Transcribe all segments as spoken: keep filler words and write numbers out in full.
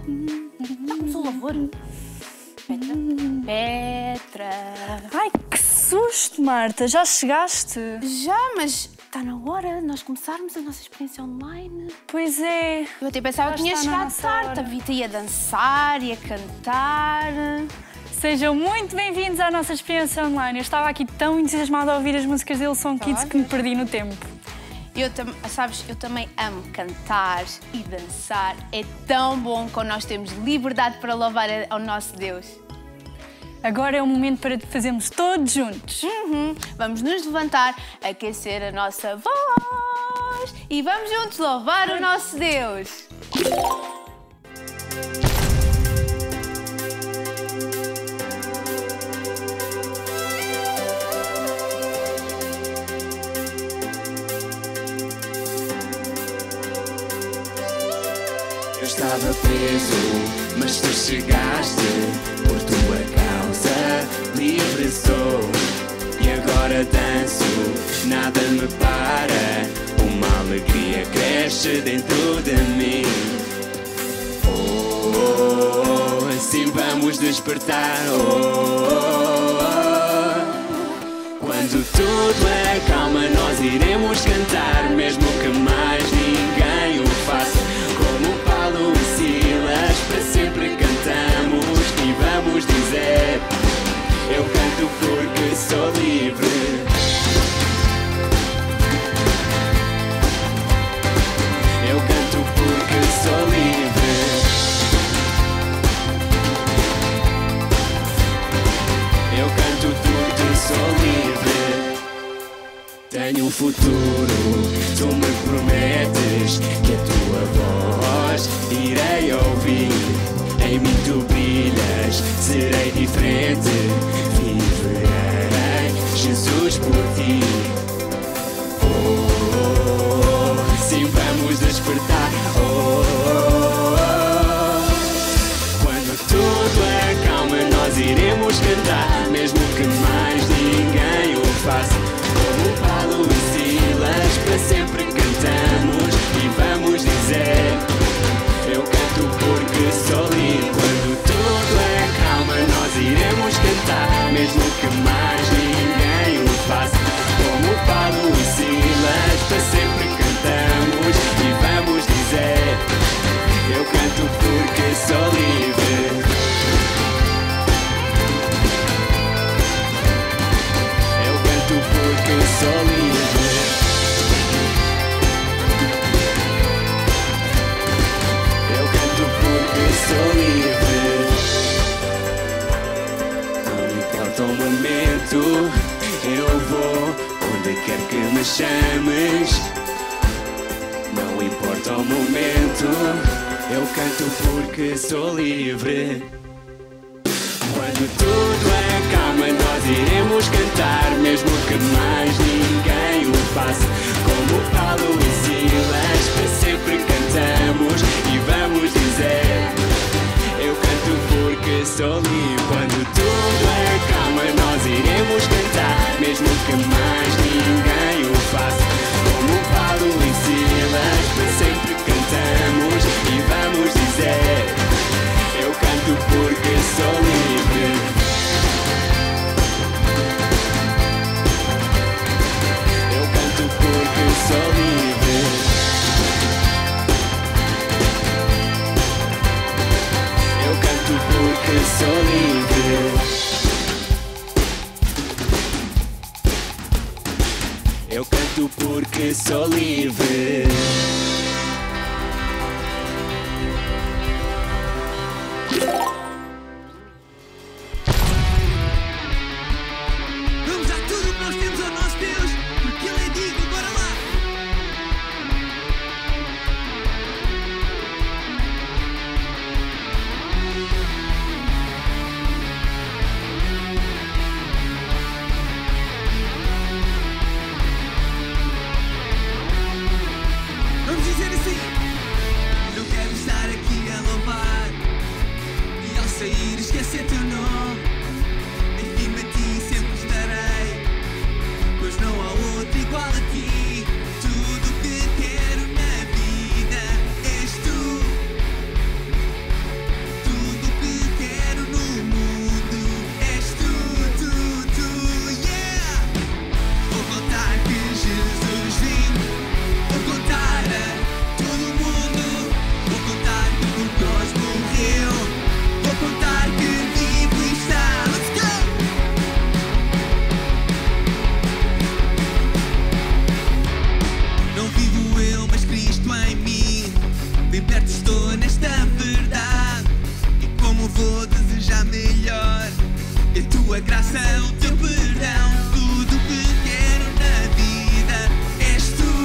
Já começou o louvor? Petra? Petra! Ai, que susto, Marta! Já chegaste? Já, mas está na hora de nós começarmos a nossa experiência online. Pois é. Eu até pensava Já que tinha está na chegado nossa tarde. hora. A Vita ia dançar, ia cantar. Sejam muito bem-vindos à nossa experiência online. Eu estava aqui tão entusiasmada a ouvir as músicas da Hillsong Kids que me perdi no tempo. Eu, tam sabes, eu também amo cantar e dançar. É tão bom quando nós temos liberdade para louvar ao nosso Deus. Agora é o momento para fazermos todos juntos. Uhum. Vamos nos levantar, aquecer a nossa voz e vamos juntos louvar o nosso Deus. Eu estava preso, mas tu chegaste. Por tua causa, livre sou. E agora danço, nada me para. Uma alegria cresce dentro de mim. Oh, oh, oh, assim vamos despertar. Oh, oh, oh. Quando tudo acalma, nós iremos cantar, mesmo que mais ninguém o faça. Como Paulo e Silas, para sempre cantamos e vamos dizer: eu canto porque sou livre. Eu canto porque sou livre. Eu canto porque sou livre. Tenho um futuro, tu me prometes que a tua voz irei ouvir. Em mim tu brilhas, serei diferente. Viverei, Jesus, por ti. Oh, oh, oh, sim, vamos despertar. Oh, oh, oh. Quando tudo acalma, nós iremos cantar, mesmo que mais ninguém o faça. Como Paulo e Silas, para sempre cantamos e vamos dizer: eu canto porque sou livre. Quando tudo acalma, nós iremos cantar, mesmo que mais ninguém o faça. Como Paulo e Silas, para sempre cantamos e vamos dizer: eu canto porque sou livre. Eu canto porque sou livre. Eu canto porque sou livre. Não importa o momento, eu vou onde quer que me chames. Não importa o momento, eu canto porque sou livre. Quando tudo acalma, nós iremos cantar, mesmo que mais ninguém o faça. Como Paulo e Silas, para sempre cantamos e vamos dizer: eu canto porque sou livre. Quando tudo acalma, nós iremos cantar, mesmo que mais ninguém o faça. Como Paulo e Silas, para sempre cantamos e vamos dizer: eu canto porque sou livre. Eu canto porque sou livre. Eu canto porque sou livre. Eu canto porque sou livre. Vamos dar tudo o que nós temos ao nosso Deus, porque Ele é digno, bora lá! Vamos dizer assim: não quero estar aqui a louvar e ao sair esquecer teu nome. Em cima de ti sempre estarei, pois não há outro igual a ti. Tudo o que quero na vida és tu. vou desejar melhor. E a tua graça, o teu perdão, tudo que quero na vida és tu.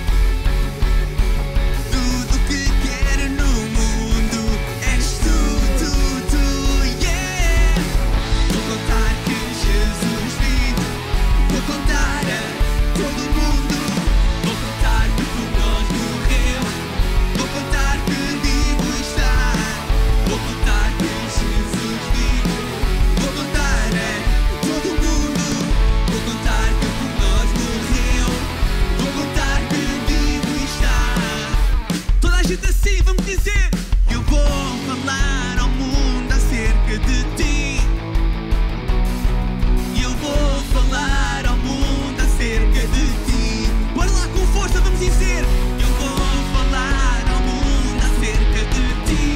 Tudo que quero no mundo és tu, tu, tu, yeah. Vou contar que Jesus vive, vou contar a todo mundo, vou contar que por nós morreu, vou contar que vivo está, vou contar que Jesus vive, vou contar a todo mundo, vou contar que por nós morreu, vou contar que vivo está. Toda a gente assim vamos dizer: eu vou falar ao mundo acerca de ti. Eu vou falar ao mundo acerca de ti. Bora lá com força, vamos dizer: eu vou falar ao mundo acerca de ti.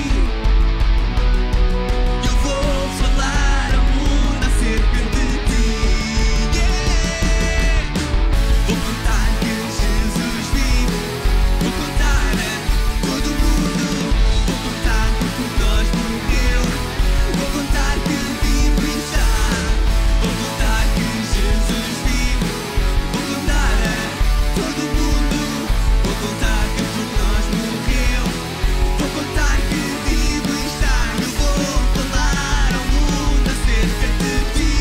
Eu vou falar ao mundo acerca de ti, yeah. Vou contar que Jesus vive, vou contar a todo mundo, vou contar que por nós morreu, vou contar que vivo está, vou contar que Jesus vive, vou contar a todo mundo, vou contar que por nós morreu, vou contar que vivo está. Eu vou falar ao mundo acerca de ti.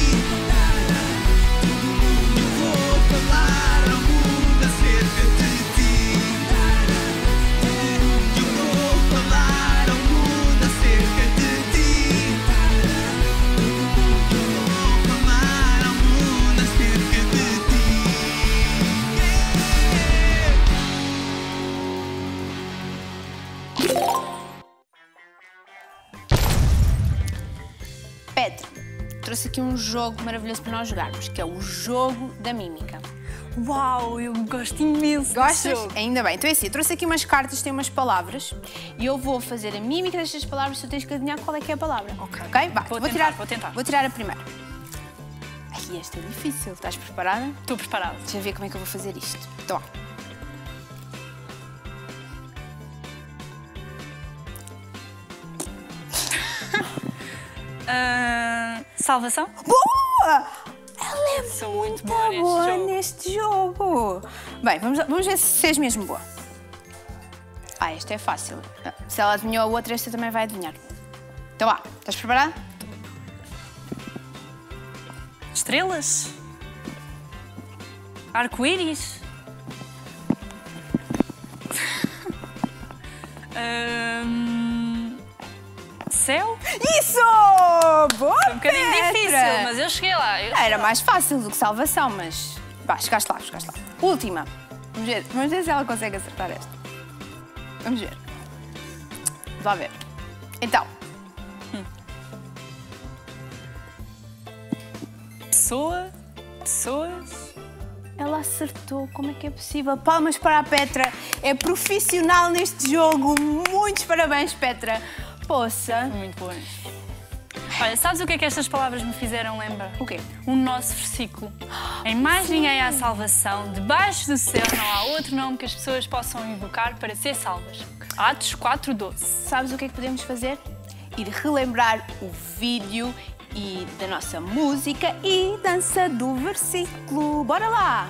Eu vou falar ao mundo acerca de ti. Eu vou falar ao mundo acerca de ti. Eu vou falar ao mundo acerca de ti. Petra, trouxe aqui um jogo maravilhoso para nós jogarmos, que é o jogo da mímica. Uau, eu gosto imenso desse Gostas? jogo. Ainda bem. Então é assim, eu trouxe aqui umas cartas, tem umas palavras e eu vou fazer a mímica destas palavras, tu tens que adivinhar qual é que é a palavra. Ok. Ok? Vai, Vou vou tentar, tirar, vou tentar. Vou tirar a primeira. Ai, esta é difícil. Estás preparada? Estou preparada. Deixa eu ver como é que eu vou fazer isto. Então, ó. Ah, salvação? Boa! Ela é Sou muito muito boa neste boa jogo. neste jogo. Bem, vamos, vamos ver se és mesmo boa. Ah, esta é fácil. Se ela adivinhou a outra, esta também vai adivinhar. Então vá, estás preparada? Estrelas? Arco-íris? Ahm, céu? Isso! Boa, É um bocadinho Petra! difícil, mas eu cheguei lá. Eu... Era mais fácil do que salvação, mas... Vá, chegaste lá, chegaste lá. Última. Vamos ver, vamos ver se ela consegue acertar esta. Vamos ver. Vamos lá ver. Então, Pessoa? Pessoas? ela acertou. Como é que é possível? Palmas para a Petra. É profissional neste jogo. Muitos parabéns, Petra. Poça. Muito bom. Olha, sabes o que é que estas palavras me fizeram lembrar? O quê? O nosso versículo. Em mais ninguém há salvação, debaixo do céu não há outro nome que as pessoas possam invocar para ser salvas. Atos quatro, doze. Sabes o que é que podemos fazer? Ir relembrar o vídeo e da nossa música e dança do versículo. Bora lá!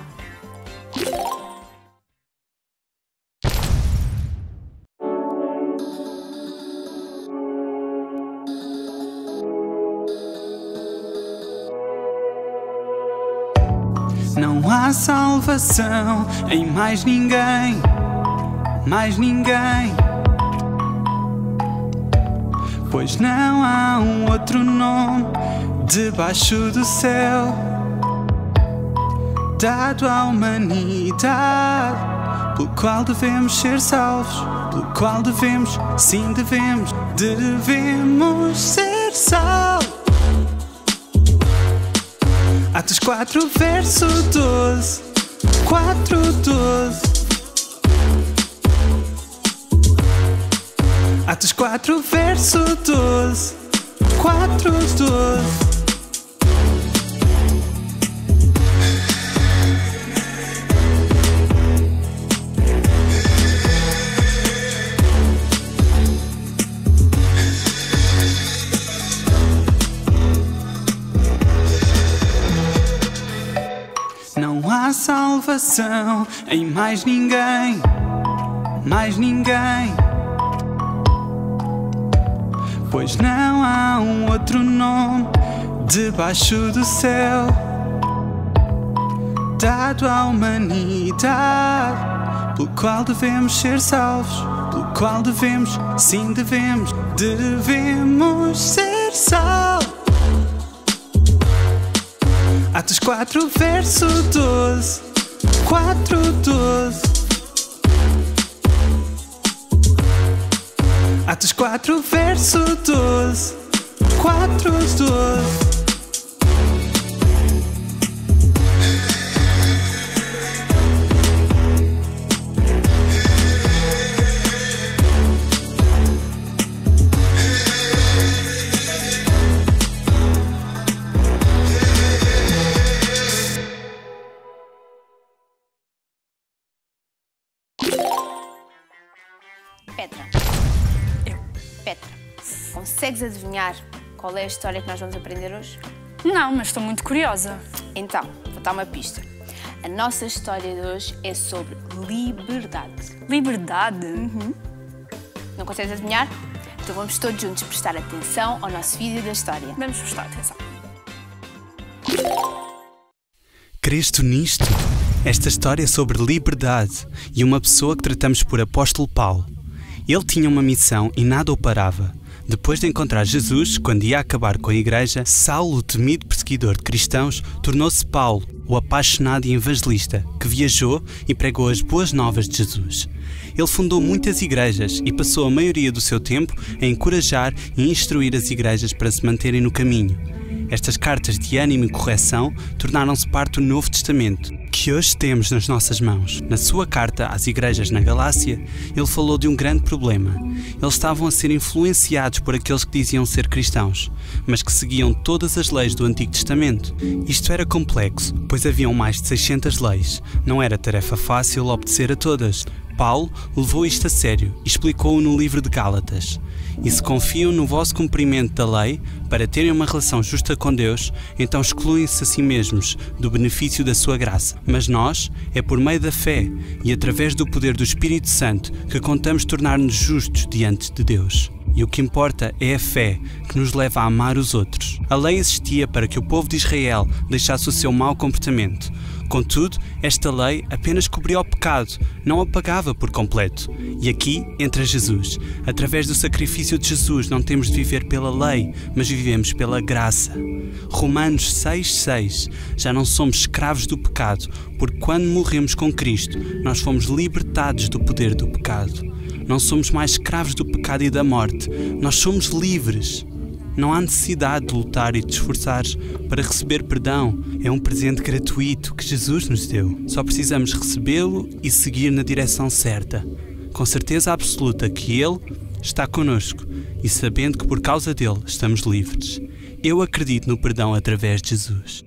Não há salvação em mais ninguém, mais ninguém. Pois não há um outro nome debaixo do céu dado à humanidade, pelo qual devemos ser salvos, pelo qual devemos, sim devemos, devemos ser salvos. Atos quatro, verso doze, quatro, doze. Atos quatro, verso doze, quatro, doze. salvação em mais ninguém, mais ninguém. Pois não há um outro nome debaixo do céu dado à humanidade, pelo qual devemos ser salvos, pelo qual devemos, sim devemos, devemos ser salvos. Atos quatro, verso doze, quatro, doze. Atos quatro, verso doze, quatro, doze. Petra. Eu. Petra, consegues adivinhar qual é a história que nós vamos aprender hoje? Não, mas estou muito curiosa. Então, vou dar uma pista. A nossa história de hoje é sobre liberdade. Liberdade? Uhum. Não consegues adivinhar? Então vamos todos juntos prestar atenção ao nosso vídeo da história. Vamos prestar atenção. Creste nisto? Esta história é sobre liberdade e uma pessoa que tratamos por Apóstolo Paulo. Ele tinha uma missão e nada o parava. Depois de encontrar Jesus, quando ia acabar com a igreja, Saulo, o temido perseguidor de cristãos, tornou-se Paulo, o apaixonado e evangelista, que viajou e pregou as boas novas de Jesus. Ele fundou muitas igrejas e passou a maioria do seu tempo a encorajar e instruir as igrejas para se manterem no caminho. Estas cartas de ânimo e correção tornaram-se parte do Novo Testamento, que hoje temos nas nossas mãos. Na sua carta às igrejas na Galácia, ele falou de um grande problema. Eles estavam a ser influenciados por aqueles que diziam ser cristãos, mas que seguiam todas as leis do Antigo Testamento. Isto era complexo, pois haviam mais de seiscentas leis. Não era tarefa fácil obedecer a todas. Paulo levou isto a sério e explicou-o no livro de Gálatas. E se confiam no vosso cumprimento da lei para terem uma relação justa com Deus, então excluem-se a si mesmos do benefício da sua graça. Mas nós, é por meio da fé e através do poder do Espírito Santo que contamos tornar-nos justos diante de Deus. E o que importa é a fé que nos leva a amar os outros. A lei existia para que o povo de Israel deixasse o seu mau comportamento. Contudo, esta lei apenas cobria o pecado, não o apagava por completo. E aqui entra Jesus. Através do sacrifício de Jesus não temos de viver pela lei, mas vivemos pela graça. Romanos seis, seis. Já não somos escravos do pecado, porque quando morremos com Cristo, nós fomos libertados do poder do pecado. Não somos mais escravos do pecado e da morte, nós somos livres. Não há necessidade de lutar e de esforçar para receber perdão. É um presente gratuito que Jesus nos deu. Só precisamos recebê-lo e seguir na direção certa. Com certeza absoluta que Ele está connosco e sabendo que por causa dele estamos livres. Eu acredito no perdão através de Jesus.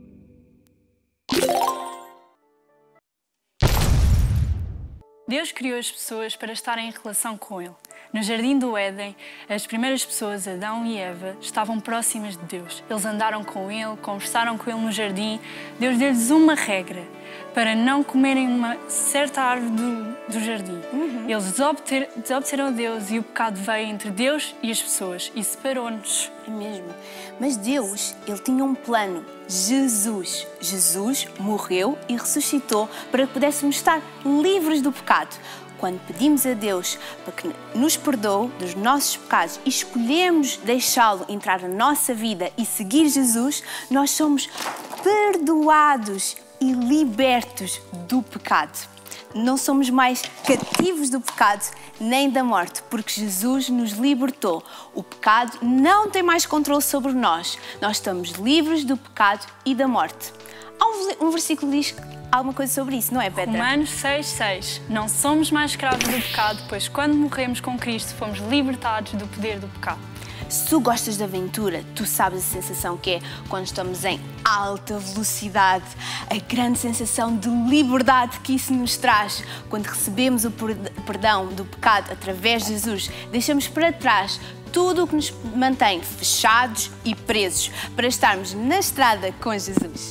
Deus criou as pessoas para estarem em relação com Ele. No Jardim do Éden, as primeiras pessoas, Adão e Eva, estavam próximas de Deus. Eles andaram com Ele, conversaram com Ele no jardim. Deus deu-lhes uma regra para não comerem uma certa árvore do, do jardim. Uhum. Eles desobeter, desobedeceram a Deus e o pecado veio entre Deus e as pessoas e separou-nos. É mesmo. Mas Deus, Ele tinha um plano. Jesus. Jesus morreu e ressuscitou para que pudéssemos estar livres do pecado. Quando pedimos a Deus para que nos perdoe dos nossos pecados e escolhemos deixá-lo entrar na nossa vida e seguir Jesus, nós somos perdoados e libertos do pecado. Não somos mais cativos do pecado nem da morte, porque Jesus nos libertou. O pecado não tem mais controle sobre nós. Nós estamos livres do pecado e da morte. Há um, um versículo que diz alguma coisa sobre isso, não é, Petra? Romanos seis, seis. Não somos mais escravos do pecado, pois quando morremos com Cristo fomos libertados do poder do pecado. Se tu gostas de aventura, tu sabes a sensação que é quando estamos em alta velocidade, a grande sensação de liberdade que isso nos traz. Quando recebemos o perdão do pecado através de Jesus, deixamos para trás tudo o que nos mantém fechados e presos para estarmos na estrada com Jesus.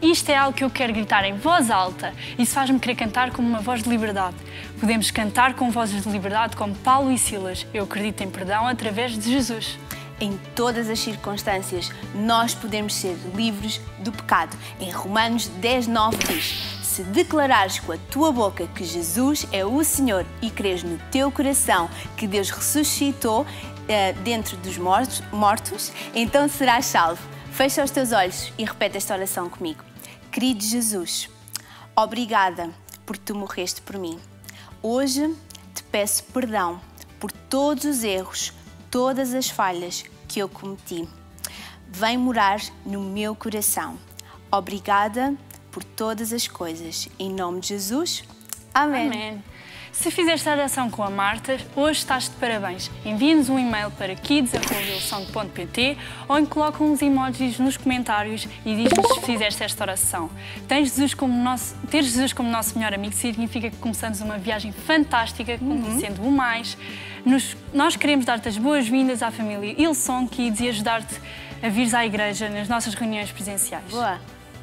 Isto é algo que eu quero gritar em voz alta. Isso faz-me querer cantar como uma voz de liberdade. Podemos cantar com vozes de liberdade como Paulo e Silas. Eu acredito em perdão através de Jesus. Em todas as circunstâncias, nós podemos ser livres do pecado. Em Romanos dez, nove diz: se declarares com a tua boca que Jesus é o Senhor e creres no teu coração que Deus ressuscitou uh, dentro dos mortos, mortos, então serás salvo. Fecha os teus olhos e repete esta oração comigo. Querido Jesus, obrigada por tu morreste por mim. Hoje te peço perdão por todos os erros, todas as falhas que eu cometi. Vem morar no meu coração. Obrigada por todas as coisas. Em nome de Jesus. Amém. Amém. Se fizeste a oração com a Marta, hoje estás de parabéns. Envia-nos um e-mail para kids arroba hillsong ponto pt ou coloca uns emojis nos comentários e diz-nos se fizeste esta oração. Tens Jesus como nosso, ter Jesus como nosso melhor amigo significa que começamos uma viagem fantástica, conhecendo o mais. Nos, nós queremos dar-te as boas-vindas à família Hillsong Kids e ajudar-te a vires à igreja nas nossas reuniões presenciais. Boa.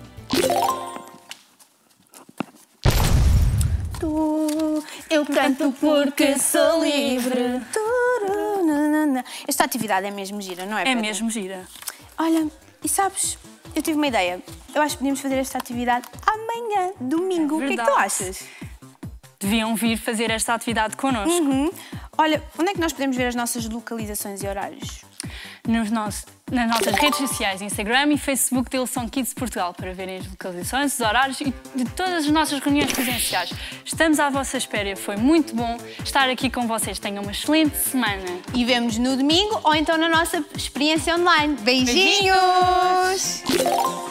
Tu, eu canto porque sou livre. Esta atividade é mesmo gira, não é? É Pedro? mesmo gira. Olha, e sabes, eu tive uma ideia. Eu acho que podíamos fazer esta atividade amanhã, domingo. É o que é que tu achas? Deviam vir fazer esta atividade connosco. Uhum. Olha, onde é que nós podemos ver as nossas localizações e horários? Nos nossos, nas nossas redes sociais, Instagram e Facebook de Hillsong Kids Portugal, para verem as localizações, os horários e de todas as nossas reuniões presenciais. Estamos à vossa espera. Foi muito bom estar aqui com vocês. Tenham uma excelente semana. E vemos no domingo ou então na nossa experiência online. Beijinhos! Beijinhos.